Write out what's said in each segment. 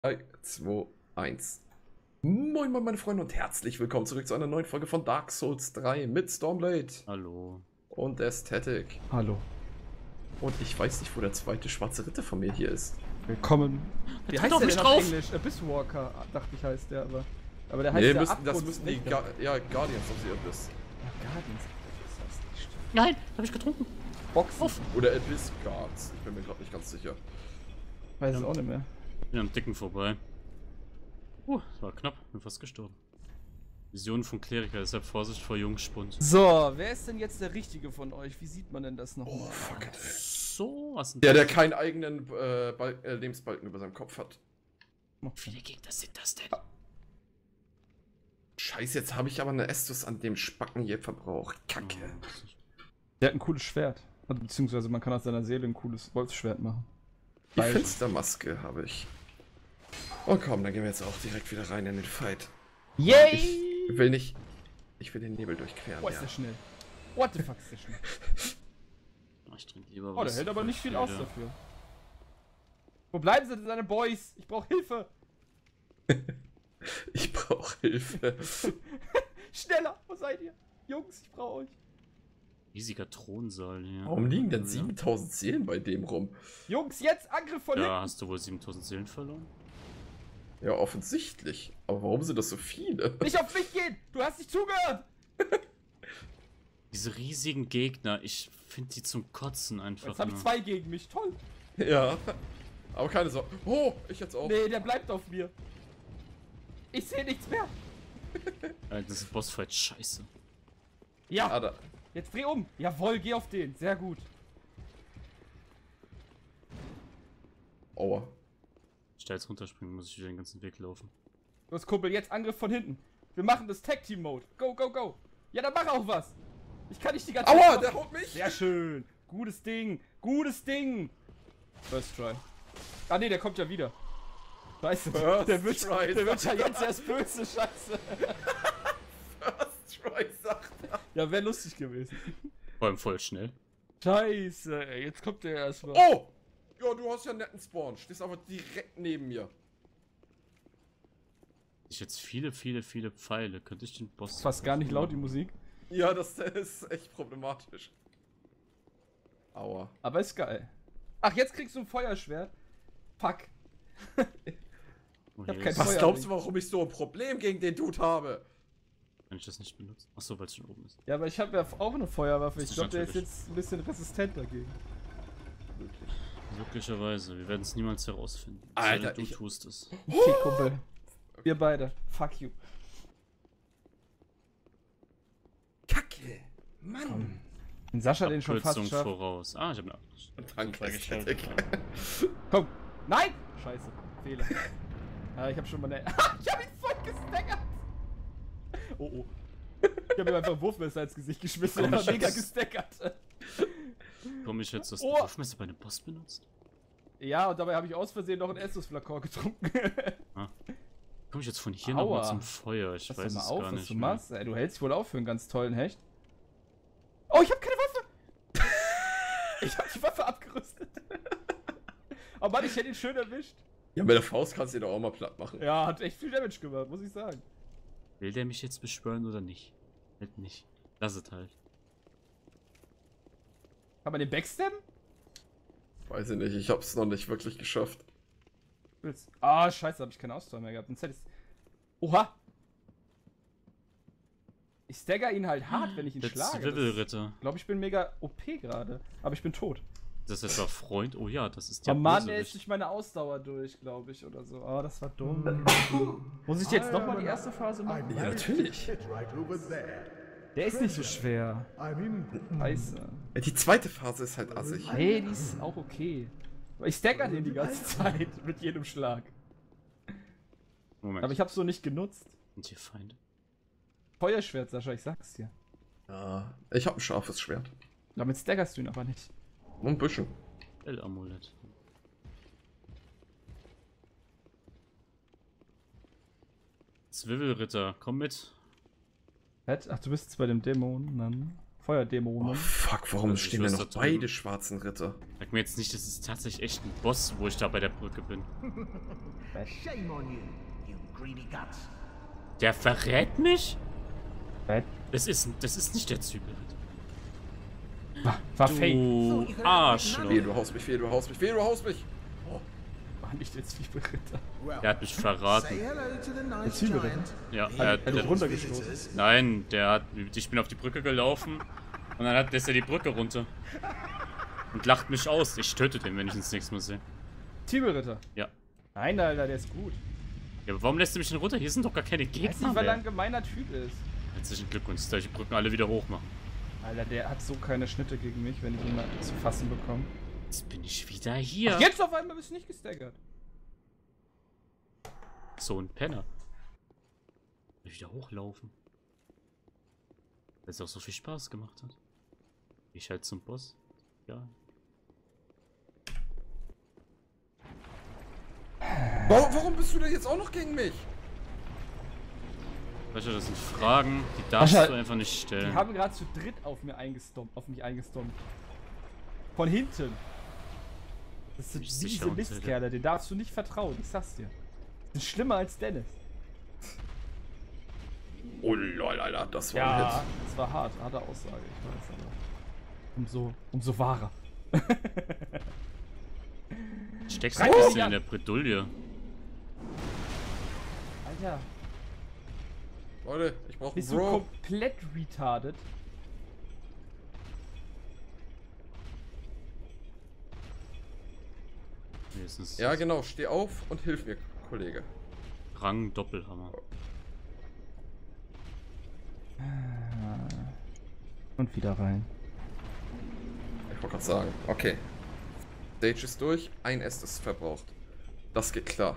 3, 2, 1. Moin moin meine Freunde und herzlich willkommen zurück zu einer neuen Folge von Dark Souls 3 mit Stormblade. Hallo. Und Aesthetic. Hallo. Und ich weiß nicht, wo der zweite schwarze Ritter von mir hier ist. Willkommen. Wie heißt der denn auf Englisch? Abysswalker, dachte ich, heißt der, aber der heißt Nee, der das müssen die Guardians of the Abyss. Ja, Guardians of the Abyss heißt nicht. Nein, hab ich getrunken. Boxen. Uff. Oder Abyss Guards. Ich bin mir gerade nicht ganz sicher. Weiß es auch nicht mehr. Bin am Dicken vorbei. Das war knapp. Bin fast gestorben. Visionen von Kleriker, deshalb Vorsicht vor Jungspund. So, wer ist denn jetzt der Richtige von euch? Wie sieht man denn das noch? Oh, fuck it. So, was denn Der keinen eigenen Lebensbalken über seinem Kopf hat. Wie viele Gegner sind das denn? Scheiße, jetzt habe ich aber eine Estus an dem Spacken hier verbraucht. Kacke. Der hat ein cooles Schwert. Also, beziehungsweise man kann aus seiner Seele ein cooles Wolfsschwert machen. Die Finstermaske habe ich. Oh komm, dann gehen wir jetzt auch direkt wieder rein in den Fight. Yay! Ich will nicht. Ich will den Nebel durchqueren. Oh, ist der schnell. What the fuck ist der schnell? Ich trinke lieber was. Oh, der hält aber nicht viel aus dafür. Wo bleiben sie denn, seine Boys? Ich brauche Hilfe! Ich brauche Hilfe. Schneller! Wo seid ihr? Jungs, ich brauche euch. Riesiger Thronsaal hier. Warum liegen denn 7000 Seelen bei dem rum? Jungs, jetzt Angriff von hinten! Ja, hast du wohl 7000 Seelen verloren? Ja, offensichtlich. Aber warum sind das so viele? Nicht auf mich gehen! Du hast nicht zugehört! Diese riesigen Gegner, ich finde die zum Kotzen einfach. Jetzt habe ich nur. 2 gegen mich, toll! Ja. Aber keine Sorge. Oh, ich jetzt auch. Nee, der bleibt auf mir. Ich sehe nichts mehr. Das ist Bossfight scheiße. Ja, Ah, da. jetzt dreh um. Jawohl, geh auf den. Sehr gut. Aua. Ich da jetzt runterspringen, muss ich wieder den ganzen Weg laufen. Los, Kumpel, jetzt Angriff von hinten. Wir machen das Tag-Team-Mode. Go, go, go. Ja, dann mach auch was. Ich kann nicht die ganze Aua, Zeit... der haut mich. Sehr schön. Gutes Ding. Gutes Ding. First try. Ah, nee, der kommt ja wieder. Scheiße. Der wird ja jetzt erst böse. Scheiße. First try, sagt er. Ja, wäre lustig gewesen. Vor allem voll schnell. Scheiße, ey. Jetzt kommt der erstmal. Oh! Ja, du hast ja einen netten Spawn. Stehst aber direkt neben mir. Ich jetzt viele Pfeile. Könnte ich den Boss... Fast gar nicht laut, die Musik. Ja, das ist echt problematisch. Aua. Aber ist geil. Ach, jetzt kriegst du ein Feuerschwert. Fuck. Oh, hab hier kein ist- Was Feuer glaubst du, warum ich so ein Problem gegen den Dude habe? Kann ich das nicht benutzen? Achso, weil es schon oben ist. Ja, aber ich habe ja auch eine Feuerwaffe. Ich Das ist glaube, der ist natürlich- jetzt ein bisschen resistent dagegen. Wirklich. Möglicherweise. Wir werden es niemals herausfinden. Alter, Sei denn, ich- du tust es. Okay, Kumpel. Wir beide. Fuck you. Kacke. Mann. Und Sascha den schon fast Abkürzung schafft. voraus. Ah, ich habe eine Danke, freigeschaltet. Ästhetik. Komm. Nein! Scheiße. Fehler. Ich habe schon mal eine... ich habe ihn voll gestaggert! Oh, oh. Ich habe ihm einfach ein Wurfmesser ins Gesicht geschmissen. Komm, Er hat ich mega jetzt- gestaggert. Komme ich jetzt das Oh. Wurfmesser bei einem Boss benutzt? Ja, und dabei habe ich aus Versehen noch ein Estus-Flakon getrunken. Komme ich jetzt von hier Aua. nochmal zum Feuer? Ich Pass weiß doch es mal auf, gar was nicht du mehr. machst. Ey, du hältst dich wohl auf für einen ganz tollen Hecht. Oh, ich habe keine Waffe! Ich habe die Waffe abgerüstet. Oh Mann, ich hätte ihn schön erwischt. Ja, mit der Faust kannst du ihn doch auch mal platt machen. Ja, hat echt viel Damage gemacht, muss ich sagen. Will der mich jetzt beschwören oder nicht? Halt nicht. Lass es halt. Kann man den backstabben? Weiß ich nicht, ich hab's noch nicht wirklich geschafft. Willst? Ah, scheiße, habe ich keine Ausdauer mehr gehabt. Sonst hätte ich's... Oha! Ich stagger ihn halt hart, wenn ich ihn Der schlage. Zwiebelritter. Ich glaube, ich bin mega OP gerade. Aber ich bin tot. Das ist etwa Freund? Oh ja, das ist Oh der Mann, er ist Bösewicht. durch meine Ausdauer durch, glaube ich, oder so. Oh, das war dumm. Muss ich jetzt nochmal die erste Phase machen? Ja, natürlich. Der ist nicht so schwer. Scheiße. Die zweite Phase ist halt assig. Hey, die ist auch okay. Aber ich stagger den die ganze Zeit mit jedem Schlag. Moment. Aber ich hab's so nicht genutzt. Und hier Feinde? Feuerschwert, Sascha, ich sag's dir. Ja, ich hab ein scharfes Schwert. Damit staggerst du ihn aber nicht. Nur ein bisschen. L-Amulett. Zwiebelritter, komm mit. Ach, du bist jetzt bei dem Dämonen, dann. Feuerdämonen. Oh fuck, warum Also ich stehen denn weiß noch da drüben. beide schwarzen Ritter? Sag mir jetzt nicht, das ist tatsächlich echt ein Boss, wo ich da bei der Brücke bin. Shame on you, you greedy guts. Der verrät mich? Was? Das ist nicht der Zügel. War fake. Du Arschloch. Wehe, du haust mich, wehe, du haust mich, wehe, du haust mich! War nicht der Zwiebelritter. Der hat mich verraten. Say hello to the nice Zwiebelritter? giant. Ja, Er hat dich runtergestoßen. Visitors. Nein, ich bin auf die Brücke gelaufen und dann lässt er die Brücke runter. Und lacht mich aus. Ich töte den, wenn ich ihn das nächste Mal sehe. Zwiebelritter. Ja. Nein, Alter, der ist gut. Ja, aber warum lässt du mich denn runter? Hier sind doch gar keine Weiß nicht, Gegner weil er ein mehr. gemeiner Typ ist. Herzlichen Glückwunsch, dass ich die Brücken alle wieder hoch machen. Alter, der hat so keine Schnitte gegen mich, wenn ich ihn mal zu fassen bekomme. Jetzt bin ich wieder hier. Ach, jetzt auf einmal bist du nicht gestaggert. So ein Penner. Will ich wieder hochlaufen. Weil es auch so viel Spaß gemacht hat. Ich halt zum Boss. Ja. Warum bist du denn jetzt auch noch gegen mich? Weißt du, das sind Fragen, die darfst Sascha, du einfach nicht Die stellen. haben gerade zu dritt auf mich eingestompt. Von hinten. Das sind Ich sicher diese und Mistkerle, denen darfst du nicht vertrauen, ich sag's dir. Die sind schlimmer als Dennis. Oh lol, Alter, das war ein Ja, Hit. das war hart, harte Aussage, ich weiß aber. Umso wahrer. Steckst Rein du ein da, bisschen ja. in der Bredouille. Alter, Leute, ich brauch einen bist du Bro. komplett retarded? Wenigstens Ja, genau, steh auf und hilf mir, Kollege. Rang Doppelhammer. Und wieder rein. Ich wollte gerade sagen, okay. Stage ist durch, ein S ist verbraucht. Das geht klar.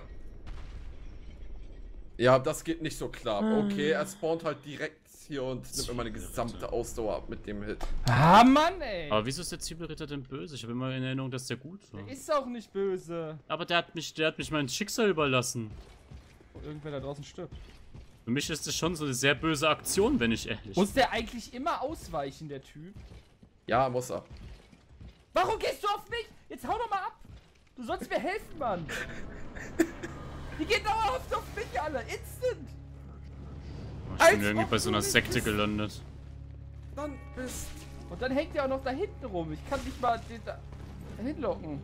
Ja, das geht nicht so klar. Okay, er spawnt halt direkt hier und nimmt mir meine gesamte Ausdauer ab mit dem Hit. Ah, Mann, ey! Aber wieso ist der Zwiebelritter denn böse? Ich habe immer in Erinnerung, dass der gut war. Der ist auch nicht böse. Aber der hat mich mein Schicksal überlassen. Oh, irgendwer da draußen stirbt. Für mich ist das schon so eine sehr böse Aktion, wenn ich ehrlich bin. Muss der eigentlich immer ausweichen, der Typ? Ja, muss er. Warum gehst du auf mich? Jetzt hau doch mal ab! Du sollst mir helfen, Mann! Die gehen dauerhaft auf mich alle! Instant! Ich bin Als irgendwie ob bei so du einer nicht Sekte bist. gelandet. Dann bist. Und dann hängt der auch noch da hinten rum. Ich kann nicht mal den da hinlocken.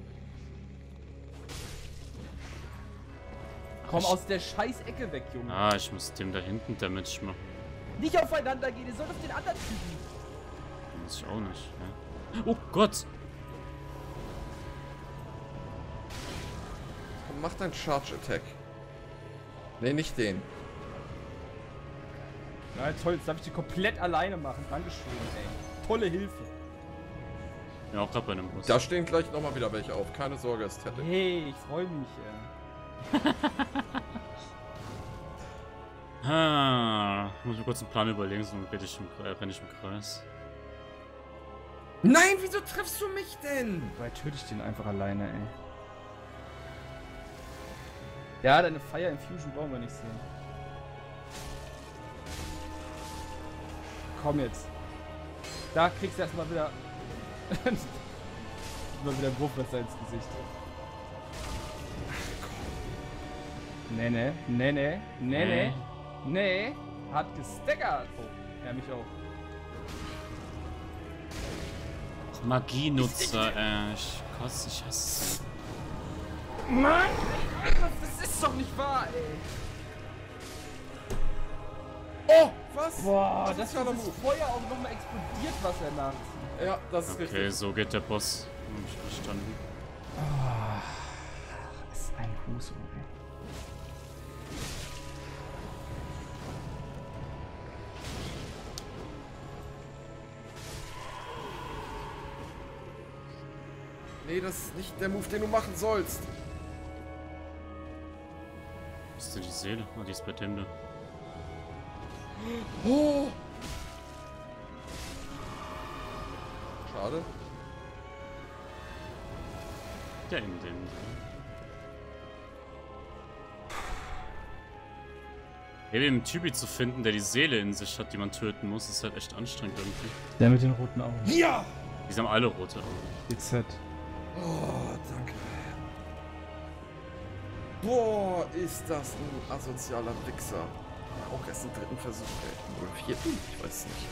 Komm aus der scheiß Ecke weg, Junge. Ah, ich muss dem da hinten Damage machen. Nicht aufeinander gehen, ihr sollt auf den anderen Typen. Muss ich auch nicht, ja. Oh Gott! Komm, mach deinen Charge Attack. Nee, nicht den. Na toll, jetzt darf ich die komplett alleine machen. Dankeschön, ey. Tolle Hilfe. Ja, auch gerade bei einem Bus. Da stehen gleich nochmal wieder welche auf. Keine Sorge, es hätte. Hey, ich freue mich, ey. Muss mir kurz einen Plan überlegen, sonst renne ich im Kreis. Nein, wieso triffst du mich denn? Weil töte ich den einfach alleine, ey. Ja, deine Fire Infusion brauchen wir nicht sehen. Komm jetzt. Da kriegst du erstmal wieder. Immer wieder ein Wurfmesser ins Gesicht. Nee. Hat gestaggert. Oh, ja, mich auch. Magienutzer, ich hasse sie. Mann! Das ist doch nicht wahr, ey. Oh, was? Boah, das dass ist ja der dieses Move. Feuer auch nochmal explodiert, was er nachzieht. Ja, das ist Okay, richtig. so geht der Boss. Hab ich verstanden. Das ist ein Huso, ey. Nee, das ist nicht der Move, den du machen sollst. Was ist denn die Seele? Oh, die ist bei Timde. Oh. Schade. Der in dem. Eben einen Typi zu finden, der die Seele in sich hat, die man töten muss, ist halt echt anstrengend irgendwie. Der mit den roten Augen. Ja! Die haben alle rote Augen. GZ. Oh, danke. Boah, ist das ein asozialer Wichser. Auch erst im dritten Versuch, ey. Oder vierten? Ich weiß nicht.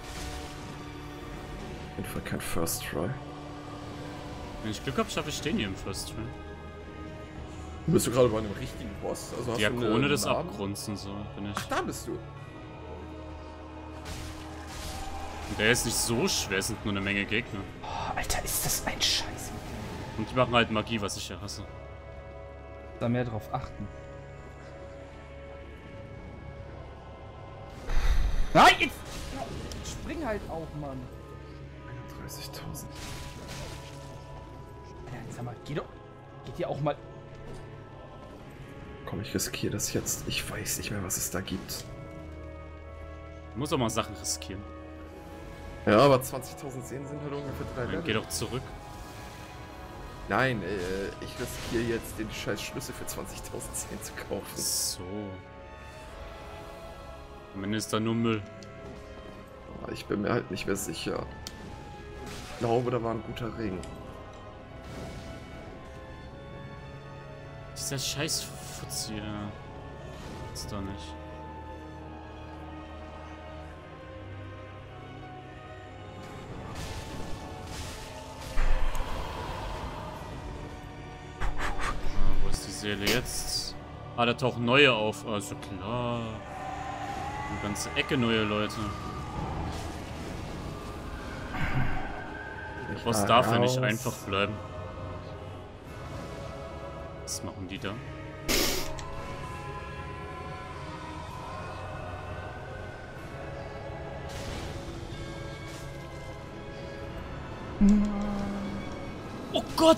Auf jeden Fall kein First Try. Wenn ich Glück habe, schaffe ich den hier im First Try. Bist du gerade bei einem richtigen Boss? Also hast Die du einen Ikone des Namen? Abgrunds und so bin ich. Ach, da bist du. Und der ist nicht so schwer, es sind nur eine Menge Gegner. Oh, Alter, ist das ein Scheiß. Und die machen halt Magie, was ich ja hasse. Da mehr drauf achten. Nein, jetzt! Spring halt auch, Mann. 31.000. Ja, jetzt sag mal, geht ihr auch mal. Komm, ich riskiere das jetzt. Ich weiß nicht mehr, was es da gibt. Du musst auch mal Sachen riskieren. Ja, aber 20.000 Seelen sind halt ungefähr 3 Dann Level. geh doch zurück. Nein, ich riskiere jetzt, den scheiß Schlüssel für 20.000 Seelen zu kaufen. So. Am Ende ist da nur Müll. Aber ich bin mir halt nicht mehr sicher. Ich glaube, da war ein guter Ring. Dieser scheiß Futz hier. Ist doch nicht. Wo ist die Seele jetzt? Ah, da tauchen neue auf. Also klar. Eine ganze Ecke neue Leute. Der Boss darf ja nicht einfach bleiben. Was machen die da? Oh Gott!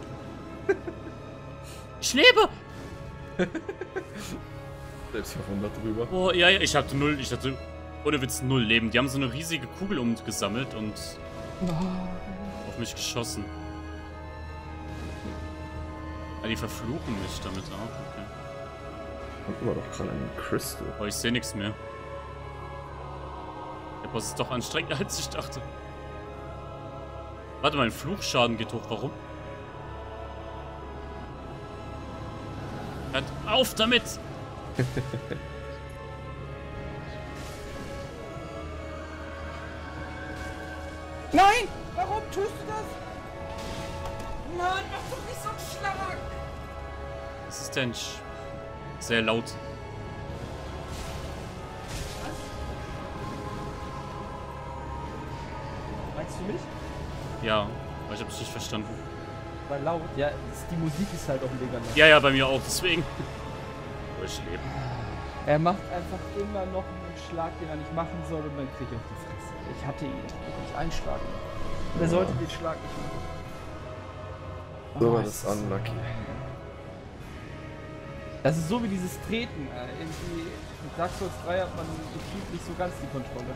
Ich lebe! Selbst verwundert drüber. Oh, ja, ich hatte ohne Witz 0 Leben. Die haben so eine riesige Kugel umgesammelt und auf mich geschossen. Ah, die verfluchen mich damit auch, okay. Und immer doch gerade einen Crystal. Oh, ich sehe nichts mehr. Der Boss ist doch anstrengender, als ich dachte. Warte, mein Fluchschaden geht hoch. Warum? Hört auf damit! Nein! Warum tust du das? Mann, mach doch nicht so einen Schlag! Was ist denn sehr laut? Meinst du mich? Ja, aber ich hab's nicht verstanden. Weil laut. Ja, die Musik ist halt auch mega laut. Ja, ja, bei mir auch, deswegen. Wo ich lebe. Er macht einfach immer noch einen Schlag, den er nicht machen soll, und dann krieg ich auf die Fresse. Ich hatte ihn wirklich einen Schlag. Wer sollte den Schlag nicht machen? So war ist das unlucky. Das ist so wie dieses Treten. Irgendwie mit Dark Souls 3 hat man gefühlt nicht so ganz die Kontrolle.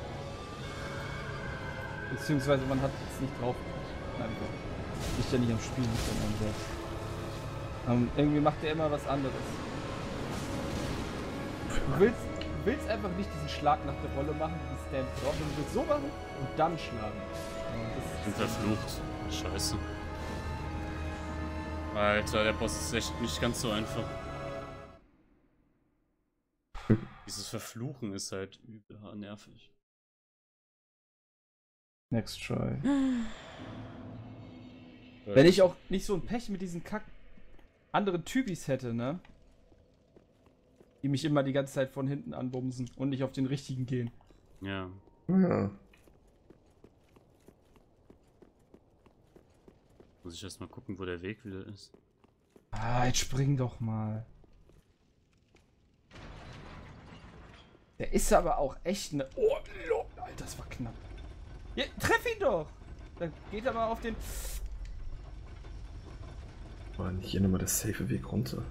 Beziehungsweise man hat es nicht drauf. Nein, liegt ja nicht am Spiel, nicht an einem selbst. Irgendwie macht er immer was anderes. Du willst einfach nicht diesen Schlag nach der Rolle machen, diesen Stand Drop, und du willst so machen und dann schlagen. Ich bin verflucht. Scheiße. Alter, der Boss ist echt nicht ganz so einfach. Dieses Verfluchen ist halt übel nervig. Next try. Wenn ich auch nicht so ein Pech mit diesen anderen Typis hätte, ne? Die mich immer die ganze Zeit von hinten anbumsen und nicht auf den richtigen gehen. Ja. Ja. Muss ich erstmal gucken, wo der Weg wieder ist. Ah, jetzt spring doch mal. Der ist aber auch echt eine... Oh, Alter, das war knapp. Ja, treff ihn doch! Dann geht er mal auf den... War nicht hier nochmal der safe Weg runter?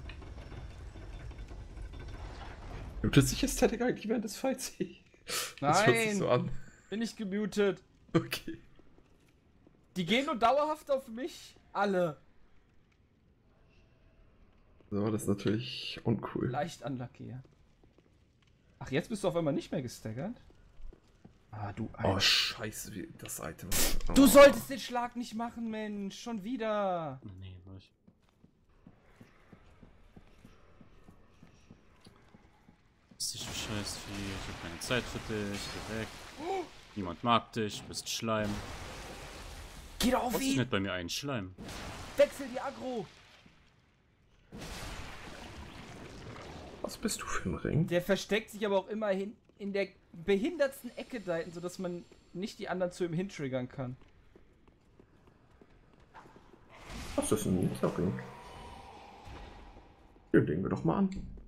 Mutet sich jetzt Static eigentlich während des Fights? Das hört sich Nein! so an. Bin ich gemutet. Okay. Die gehen nur dauerhaft auf mich. Alle. So, das ist natürlich uncool. Leicht unlucky, ja. Ach, jetzt bist du auf einmal nicht mehr gestaggert? Ah, du Oh, scheiße, wie das Item. Oh. Du solltest den Schlag nicht machen, Mensch. Schon wieder. Nee, war ich. Das ist scheiß Vieh. Ich hab keine Zeit für dich. Geh weg. Niemand mag dich. Du bist Schleim. Geh doch auf Was ist ihn. nicht bei mir ein Schleim? Wechsel die Aggro. Was bist du für ein Ring? Der versteckt sich aber auch immerhin in der behindertsten Ecke da hinten, sodass man nicht die anderen zu ihm hintriggern kann. Was ist ein Ring? Den legen wir doch mal an.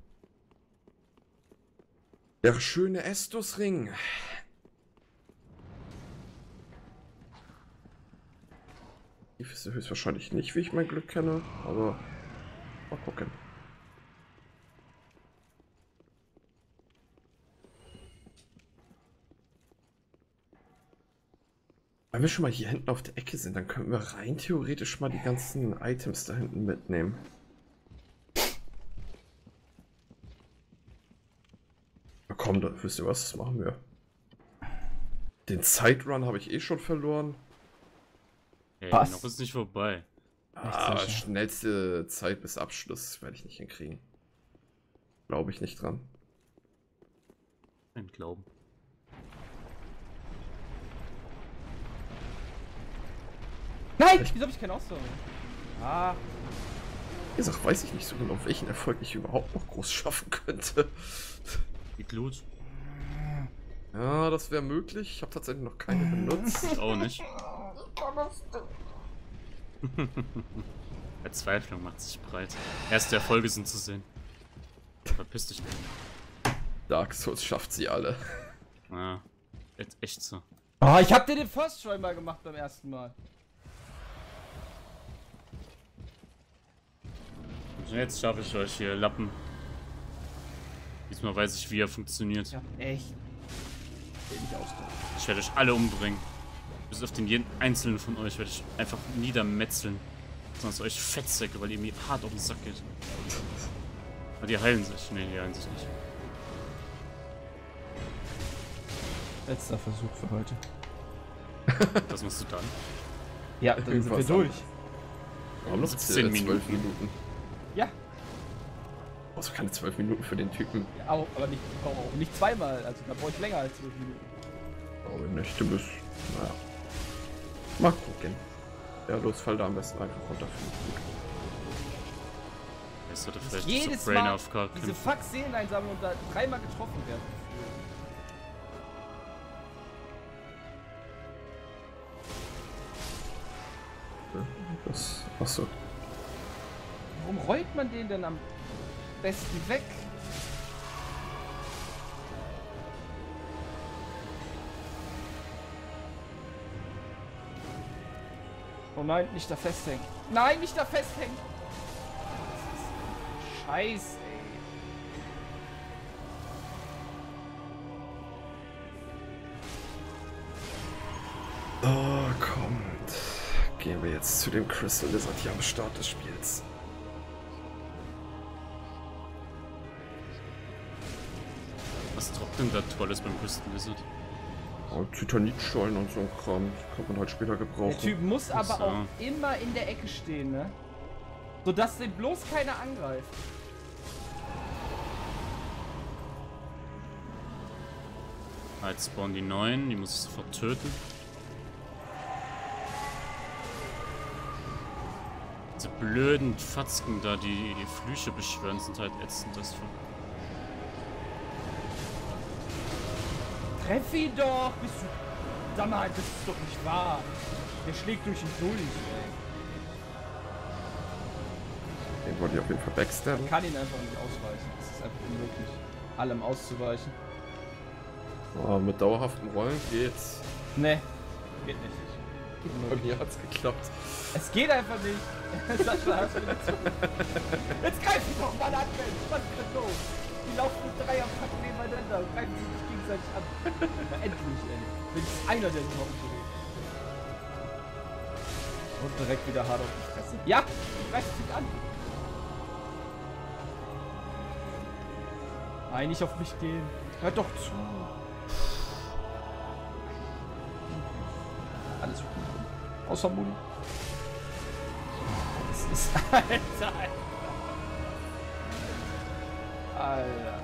Der schöne Estus-Ring. Ich wüsste höchstwahrscheinlich nicht, wie ich mein Glück kenne, aber mal gucken. Wenn wir schon mal hier hinten auf der Ecke sind, dann können wir rein theoretisch mal die ganzen Items da hinten mitnehmen. Na komm, da wisst ihr was, das machen wir. Den Zeitrun habe ich eh schon verloren. Hey, Was? noch ist nicht vorbei. Ah, schnellste Zeit bis Abschluss werde ich nicht hinkriegen. Glaube ich nicht dran. Kein Glauben. Nein! Wieso habe ich keinen Ausdauer? Ah, Wie gesagt, weiß ich nicht so genau, welchen Erfolg ich überhaupt noch groß schaffen könnte. Die Glut. Ja, das wäre möglich. Ich habe tatsächlich noch keine benutzt. Ich auch nicht. Verzweiflung macht sich breit. Erste Erfolge sind zu sehen. Verpiss dich nicht. Dark Souls schafft sie alle. Ja, echt so. oh, ich habe dir den First Try mal gemacht beim ersten Mal. Und jetzt schaffe ich euch hier Lappen. Diesmal weiß ich, wie er funktioniert. Ja, echt. Ich will nicht ausdauern. Ich werde euch alle umbringen. Bis auf den jeden einzelnen von euch werde ich einfach niedermetzeln. Sonst euch Fettsäcke, weil ihr mir hart auf den Sack geht. Aber die heilen sich. Nee, die heilen sich nicht. Letzter Versuch für heute. Was machst du dann? Ja, dann sind wir Irgendwas durch. Wir haben noch 17 12 Minuten. Ja, Also keine 12 Minuten für den Typen. aber nicht, ich brauche auch nicht zweimal. Also da brauche ich länger als 12 Minuten. Aber nicht, du bist. Naja. Mal gucken. Ja, los, fall da am besten einfach runter. Ich sollte vielleicht Jedes so Brain Mal of Card diese kämpfen. Fuck-Seelen einsammeln und da dreimal getroffen werden. Das. Achso. Warum rollt man den denn am besten weg? Oh nein, nicht da festhängen. Nein, nicht da festhängen. Scheiße, ey. Oh, kommt. Gehen wir jetzt zu dem Crystal Lizard hier am Start des Spiels. Was droppt denn da Tolles beim Crystal Lizard? Oh, Titanitschollen und so ein Kram. Das kann man halt später gebrauchen. Der Typ muss aber So. auch immer in der Ecke stehen, ne? Sodass den bloß keiner angreift. Jetzt spawnen die neuen, die muss ich sofort töten. Diese blöden Fatzken da, die die Flüche beschwören, sind halt ätzend, das von. Treff ihn doch! Bist du. Sag mal, das ist doch nicht wahr. Der schlägt durch ihn durch, ey. Den wollte ich auf jeden Fall backstabben. Ich kann ihn einfach nicht ausweichen. Es ist einfach unmöglich, allem auszuweichen. Oh, mit dauerhaftem Rollen geht's. Ne, geht nicht. Bei mir hat's geklappt. Es geht einfach nicht. Sascha, hast du nicht zu. Jetzt greif ihn doch mal an, Mensch. Was ist denn los? Die laufen mit 3 am Tag nebeneinander und greifen sich nicht gegenseitig an. Na, endlich, ey. Wenigstens einer, der sich noch umdreht. Und direkt wieder hart auf die Fresse. Ja, greift sich an. Nein, nicht auf mich gehen. Hört doch zu. Alles gut. Außer Muni. Das ist... Alter. Alter.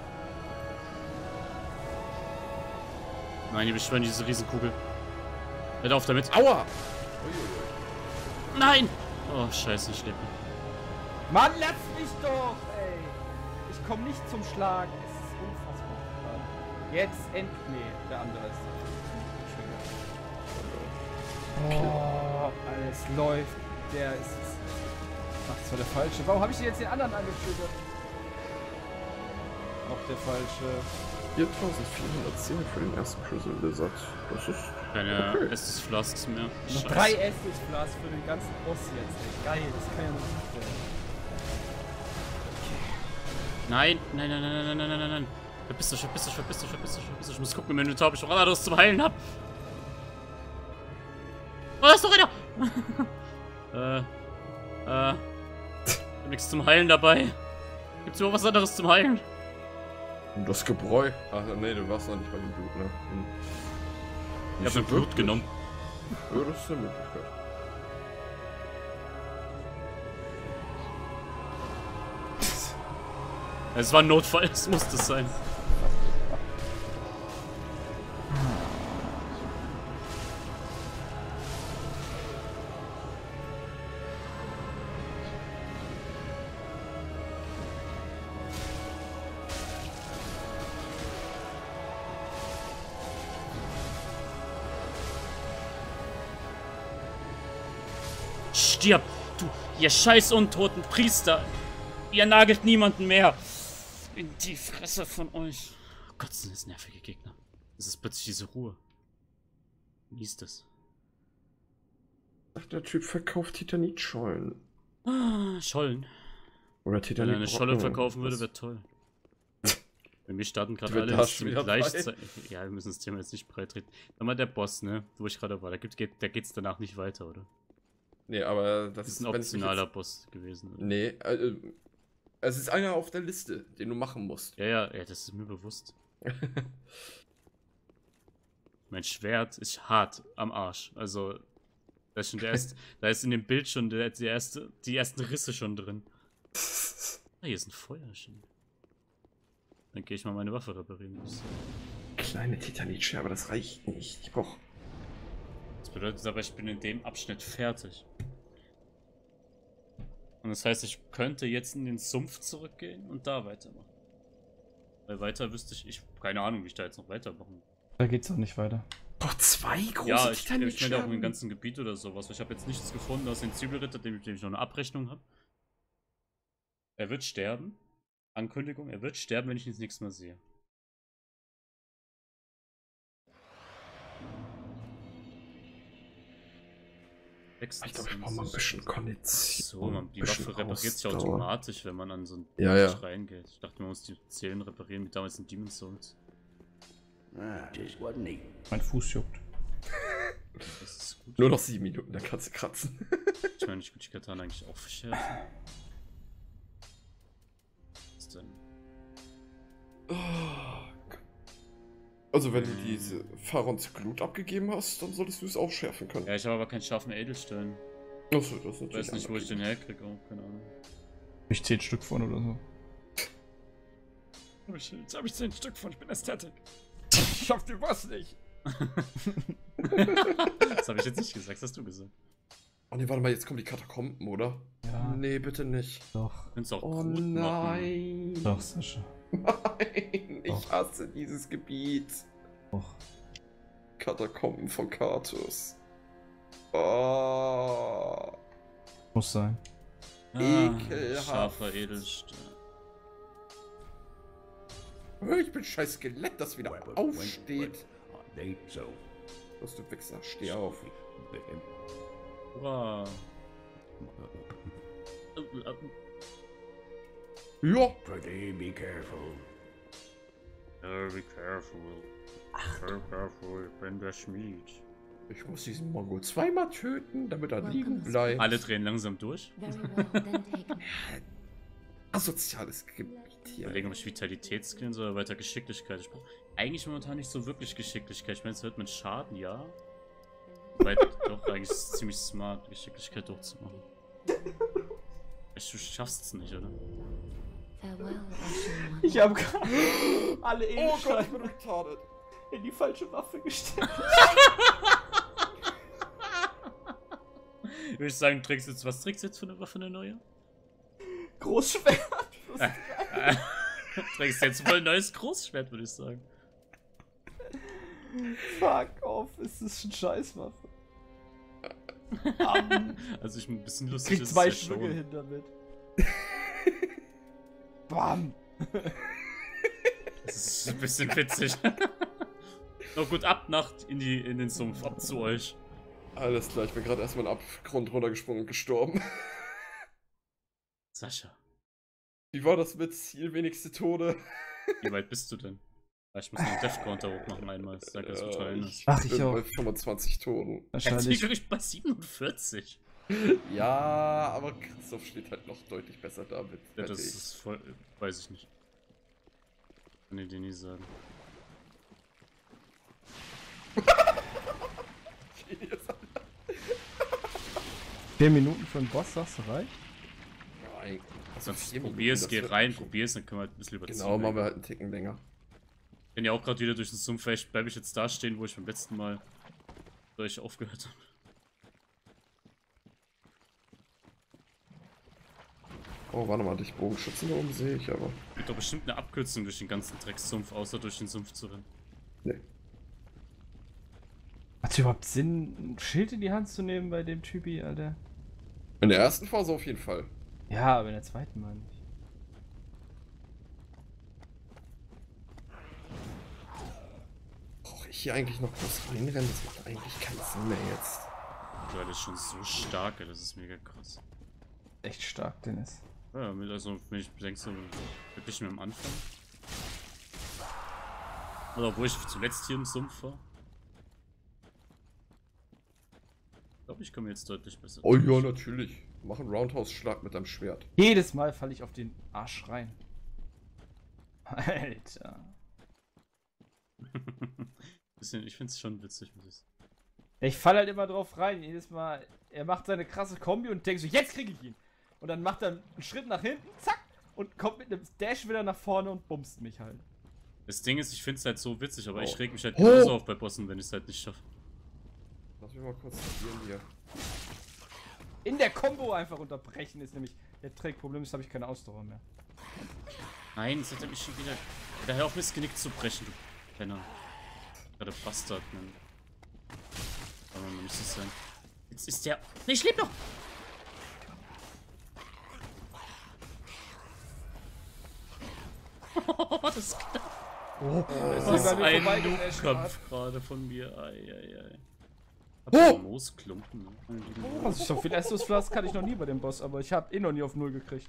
Nein, die beschwören diese Riesenkugel. Hört auf damit. Aua! Nein! Oh, scheiße, ich lebe. Mann, lass mich doch, ey. Ich komme nicht zum Schlagen. Es ist unfassbar. Jetzt nee, der andere ist. Oh, alles läuft. Der ist... Ach, das war der falsche. Warum habe ich jetzt den anderen angefüttert? Auch der falsche. 4410 für den ersten Prison Lizard. Das ist... Keine okay. Estes Flasks mehr. Noch 3 Estes-Flas für den ganzen Boss jetzt, ey. Geil, das kann ja noch nicht werden. Nein, nein, nein, nein, nein, nein, nein, nein, nein. Verpiss dich, verpiss dich, verpiss dich, verpiss dich, verpiss dich. Ich muss gucken im Inventar, ob ich noch anderes zum Heilen hab. Oh, da ist noch einer! Ich hab nichts zum Heilen dabei. Gibt's überhaupt was anderes zum Heilen? Und das Gebräu. Ach nee, du warst noch nicht bei dem Blut, ne? Hm. Ich hab mir Blut genommen. Ja, das ist eine Möglichkeit. Es war ein Notfall, es musste es sein. Stirb, du, ihr scheiß untoten Priester. Ihr nagelt niemanden mehr. In die Fresse von euch. Oh Gott, sind das nervige Gegner. Es ist plötzlich diese Ruhe. Wie ist das? Ach, der Typ verkauft Titanitschollen. Ah, Schollen. Oder Wenn Titanit. er eine Scholle verkaufen würde, wäre toll. Bei mir starten gerade Wird alle da ins schon Team wieder gleichzeitig. Ja, wir müssen das Thema jetzt nicht breit treten. Dann mal der Boss, ne? Wo ich gerade war. Da geht's danach nicht weiter, oder? Nee, aber Das ist ein optionaler Boss gewesen. Oder? Nee, es ist einer auf der Liste, den du machen musst. Ja, das ist mir bewusst. Mein Schwert ist hart am Arsch. Also, da ist schon da ist in dem Bild schon die ersten Risse schon drin. Ah, hier ist ein Feuerchen. Dann gehe ich mal meine Waffe reparieren. Kleine Titanitscherbe, das reicht nicht. Ich brauch... Das bedeutet aber, ich bin in dem Abschnitt fertig. Und das heißt, ich könnte jetzt in den Sumpf zurückgehen und da weitermachen. Weil weiter wüsste ich keine Ahnung, wie ich da jetzt noch weitermachen. Da geht's auch nicht weiter. Boah, 2 große Ja, ich meine auch Titanitscherben. im ganzen Gebiet oder sowas. Ich habe jetzt nichts gefunden aus den Zwiebelritter, dem ich noch eine Abrechnung habe. Er wird sterben. Ankündigung, er wird sterben, wenn ich ihn das nächste Mal sehe. Ich glaube, ich brauche mal ein bisschen Kondition. So, man, die Waffe repariert sich automatisch, wenn man an so einen Schrein geht. Ich dachte, man muss die Zählen reparieren, wie damals in Demon's Souls. Just wasn't he? Mein Fuß juckt. Das ist gut. Nur noch 7 Minuten, dann kannst du kratzen. Ich meine, ich würde die Katana eigentlich auch verschärfen. Was denn? Also wenn du diese Pharaons Glut abgegeben hast, dann solltest du es auch schärfen können. Ja, ich habe aber keinen scharfen Edelstein. Achso, das ist Ich weiß nicht, wo ich den herkriege, auch keine Ahnung. Ich 10 Stück von oder so. Jetzt habe ich 10 Stück von, ich bin Ästhetik. Ich schaff den Boss nicht. Das habe ich jetzt nicht gesagt, das hast du gesagt. Oh ne, warte mal, jetzt kommen die Katakomben, oder? Ja. Nee, bitte nicht. Doch. Könntest auch Oh gut machen. nein. Doch, Sascha. Nein, ich Doch. hasse dieses Gebiet. Doch. Katakomben von Karthus. Oh. Muss sein. Ekelhaft. Scharfer Edelstein. Ich bin scheiß Skelett, das wieder aufsteht. Was du Wichser, steh auf. Hurra. Ja. Pretty be careful. Be careful. Be careful, ich bin der Schmied. Ich muss diesen Mongol zweimal töten, damit er liegen bleibt. Alle drehen langsam durch. Very well, then take me. Asoziales Gebiet. Überlegen, ob ich Vitalität skillen soll oder weiter Geschicklichkeit. Ich brauche eigentlich momentan nicht so wirklich Geschicklichkeit. Ich meine, es hört mit Schaden, ja. Weil doch, eigentlich ist es ziemlich smart, Geschicklichkeit durchzumachen. Du schaffst es nicht, oder? Ich habe alle Oh Gott, ich Edelsteine bin retarded. in die falsche Waffe gesteckt. Würde ich sagen, was trägst du jetzt für eine Waffe, eine neue? Großschwert. Trägst jetzt voll ein neues Großschwert, würde ich sagen. Fuck off, ist das eine Scheißwaffe. Also ich bin ein bisschen lustig. Krieg ist es 2 ja Stücke schon. hin damit. Bam. Das ist ein bisschen witzig. Na gut, ab Nacht in den Sumpf, ab zu euch. Alles klar, ich bin gerade erstmal in den Abgrund runtergesprungen und gestorben. Sascha, Wie war das mit Ziel wenigste Tode? wie weit bist du denn? Ich muss noch einen Death-Counter hochmachen einmal. Das sagt das total Ich Ach, ich bin auch. bei 25 Toten. Wahrscheinlich. Ich bei 47. Ja, aber Christoph steht halt noch deutlich besser da mit. Ja, das ist voll. Weiß ich nicht. Kann ich dir nie sagen. 4 Minuten für einen Boss, sagst du, reicht? Nein. Also Sonst 4 Minuten, probier's, das geh wird rein, schon- probier's, dann können wir halt ein bisschen überziehen. Genau, machen wir halt einen Ticken länger. Ich bin ja auch gerade wieder durch den Sumpf, vielleicht bleibe ich jetzt da stehen, wo ich beim letzten Mal durch aufgehört habe. Oh, warte mal, dich Bogenschützen da oben sehe ich aber. Gibt doch bestimmt eine Abkürzung durch den ganzen Dreckssumpf, außer durch den Sumpf zu rennen. Nee. Hat es überhaupt Sinn, ein Schild in die Hand zu nehmen bei dem Typi, Alter? In der ersten Phase auf jeden Fall. Ja, aber in der zweiten Mal nicht. Brauche ich hier eigentlich noch groß reinrennen? Das macht eigentlich keinen Sinn mehr jetzt. Ja, das ist schon so stark, ey, das ist mega krass. Echt stark, Dennis. Ja, also wenn ich bedenke, so wirklich mit dem Anfang. Oder wo ich zuletzt hier im Sumpf war. Ich glaube, ich komme jetzt deutlich besser. Oh ja, natürlich. Mach einen Roundhouse-Schlag mit deinem Schwert. Jedes Mal falle ich auf den Arsch rein. Alter. Bisschen, ich finde es schon witzig, muss ich sagen. Ich falle halt immer drauf rein. Jedes Mal, er macht seine krasse Kombi und denkt so, jetzt kriege ich ihn. Und dann macht er einen Schritt nach hinten, zack, und kommt mit einem Dash wieder nach vorne und bumst mich halt. Das Ding ist, ich finde es halt so witzig, aber ich Oh. reg mich halt Oh. genauso auf bei Bossen, wenn ich es halt nicht schaffe. Lass mich mal kurz probieren hier. In der Combo einfach unterbrechen ist nämlich der Trick-Problem, ist habe ich keine Ausdauer mehr. Nein, jetzt hat er mich schon wieder. Daher auf mir das Genick zu brechen, du Penner. Gerade Bastard, Mann. Aber man muss es sein. Jetzt ist der. Nee, ich lebe noch! Das ist knapp. Das ist ist bei mir ein vorbeigeprescht, Noob-Kampf gerade von mir. Eieiei. Oh! Hab einen Moosklumpen, ne? Also so viel Estusflask hatte ich noch nie bei dem Boss, aber ich habe noch nie auf 0 gekriegt.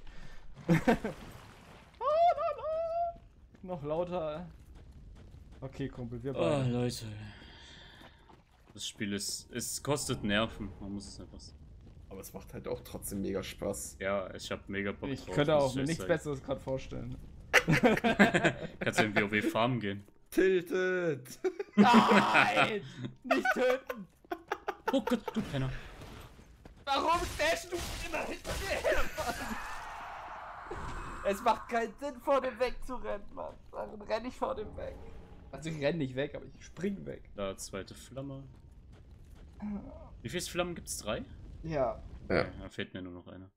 Noch lauter. Okay, Kumpel, wir Oh, beide. Leute. Das Spiel ist. Es kostet Nerven. Man muss es einfach sagen. Aber es macht halt auch trotzdem mega Spaß. Ja, ich hab mega Bock Ich drauf. könnte muss auch mir echt nichts sagen. Besseres gerade vorstellen. Kannst du in WoW farmen gehen. Tilted! Nein! Nicht töten! Oh Gott, du Penner. Warum stehst du immer hinter mir her, Mann? Es macht keinen Sinn, vor dem wegzurennen, Mann. Warum renne ich vor dem weg? Also ich renne nicht weg, aber ich spring weg. Da, zweite Flamme. Wie viele Flammen gibt's? 3? Ja. Ja. Okay, da fehlt mir nur noch eine.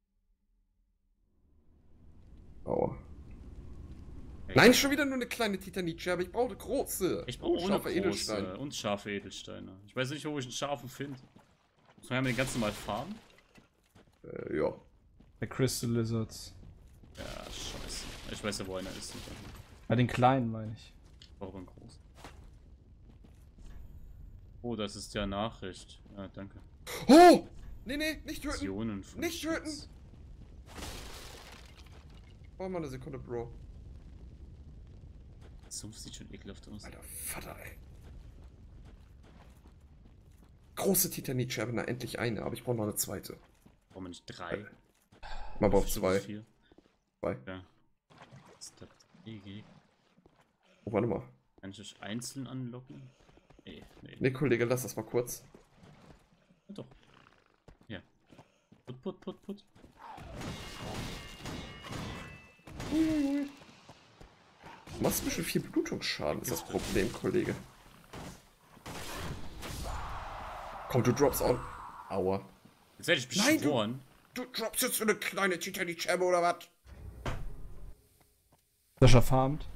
Aua. Ey, Nein, schon wieder nur eine kleine Titanitscherbe. Ich brauche eine große. Ich brauche ohne scharfer Edelstein. große und scharfe Edelsteine. Ich weiß nicht, wo ich einen scharfen finde. Muss man ja den ganz normal farmen? Ja. Bei Crystal Lizards. Ja, scheiße. Ich weiß ja, wo einer ist. Bei den kleinen, meine ich. Ich brauche einen großen. Oh, das ist ja Nachricht. Ja, danke. Oh! Nee, nee, nicht töten! Visionen von Nicht töten! Schutz. Oh, mal eine Sekunde, Bro. Der Sumpf sieht schon ekelhaft aus. Alter Vater, ey. Große Titanitscherbe, na endlich eine, aber ich brauche noch eine zweite. Brauchen wir nicht 3? Man braucht zwei. 4. Zwei. Ja. Strategie. Oh, warte mal. Kann ich euch einzeln anlocken? Nee. Nee, Kollege, lass das mal kurz. Ja, doch. Ja. Put. Du machst ein bisschen viel Blutungsschaden, ist das Problem, Kollege. Komm, du droppst auch. Aua. Jetzt werde ich Nein, beschworen. Du droppst jetzt so eine kleine Titanic-Scheibe oder was? Sascha farmt.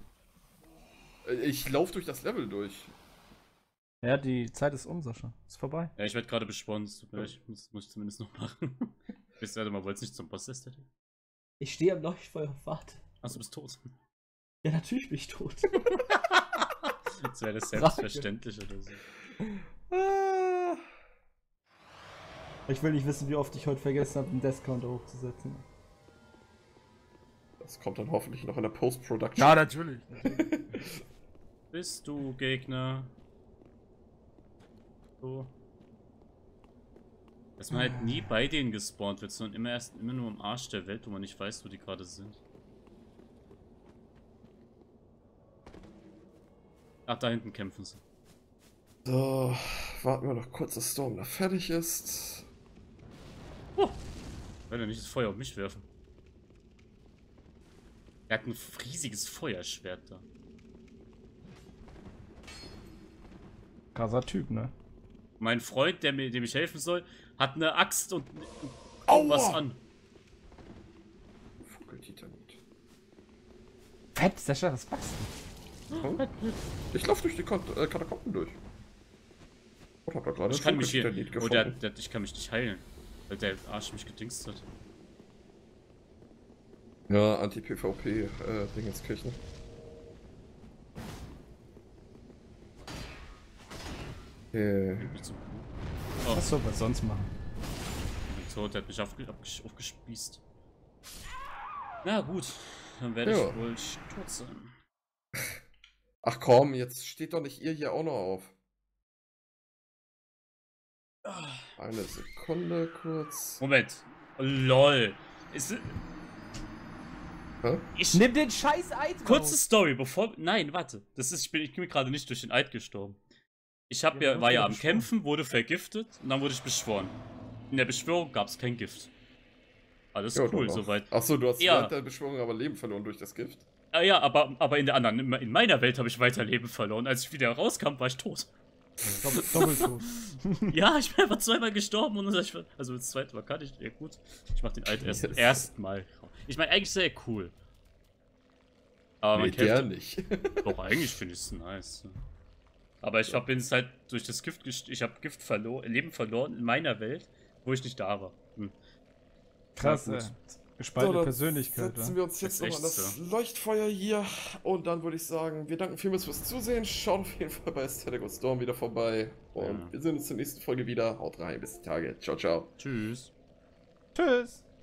Ich laufe durch das Level durch. Ja, die Zeit ist um, Sascha. Ist vorbei. Ja, ich werde gerade beschworen. Muss ich zumindest noch machen. Wisst ihr, mal wollt's nicht zum Boss ist? Ich stehe am Leuchtfeuer und warte. Achso, du bist tot. Ja, natürlich bin ich tot. Das wäre das selbstverständlich oder so. Ich will nicht wissen, wie oft ich heute vergessen habe, den Death-Counter hochzusetzen. Das kommt dann hoffentlich noch in der Post-Production. Ja, natürlich. Bist du Gegner? So. Dass man halt nie bei denen gespawnt wird, sondern immer nur am Arsch der Welt, wo man nicht weiß, wo die gerade sind. Ach, da hinten kämpfen sie. So, warten wir noch kurz, dass Storm da fertig ist. Will er nicht das Feuer auf mich werfen? Er hat ein riesiges Feuerschwert da. Krasser Typ, ne? Mein Freund, dem ich helfen soll, hat eine Axt und Aua! was an. Vogeltitanit. Fett, Sascha, was machst du? Ich laufe durch die Katakomben durch. Und hab da gerade Ich kann mich hier. Vogeltitanit Oh, gefunden. ich kann mich nicht heilen. Weil der Arsch mich gedingst hat. Ja, Anti-PvP, Dingenskirchen. Nicht so cool. Was soll man sonst machen? So, der hat mich aufgespießt. Na gut, dann werde Ja. ich wohl tot sein. Ach komm, jetzt steht doch nicht ihr hier auch noch auf. Eine Sekunde kurz. Moment. LOL. Hä? Nimm den scheiß Eid Kurze Story, bevor. Nein, warte. Ich bin gerade nicht durch den Eid gestorben. Ich war ja am beschworen. Kämpfen, wurde vergiftet und dann wurde ich beschworen. In der Beschwörung gab es kein Gift. Alles Ja, cool, doch noch. soweit. Achso, du hast Ja. während der Beschwörung aber Leben verloren durch das Gift. Ja, aber in der anderen, in meiner Welt habe ich weiter Leben verloren. Als ich wieder rauskam, war ich tot. Doppeltot. Ja, ich bin einfach zweimal gestorben und also das zweite Mal kann ich. Ja gut. Ich mach den Eid erstmal. Ich meine, eigentlich sehr cool. Aber man der kämpft. nicht. Doch, eigentlich finde ich es nice. Aber ich bin es halt durch das Gift, ich habe Leben verloren in meiner Welt, wo ich nicht da war. Krass, Ja, ey. gut. Gespaltene dann Persönlichkeit, setzen wa? wir uns jetzt Ist noch an echt das so. Leuchtfeuer hier und dann würde ich sagen, wir danken vielmals fürs Zusehen, schaut auf jeden Fall bei Static und Storm wieder vorbei und Ja. wir sehen uns zur nächsten Folge wieder. Haut rein, bis die Tage. Ciao, ciao. Tschüss. Tschüss.